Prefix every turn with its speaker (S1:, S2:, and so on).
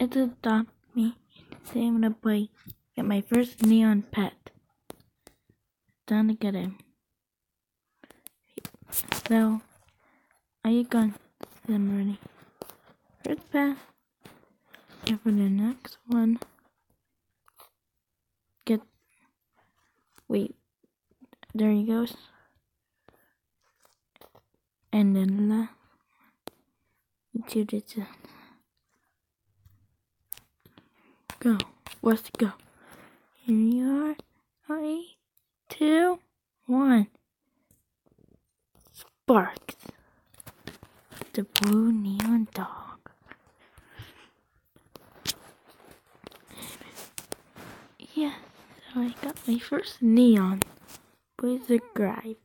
S1: It's adopt me. Say I'm gonna get my first neon pet. Time to get him. So, are you gone? I'm ready. First pass. And for the next one, wait, there he goes. And then last, go. Let's go. Here you are. 3, 2, 1. Sparks. The blue neon dog. Yes, so I got my first neon. Please subscribe.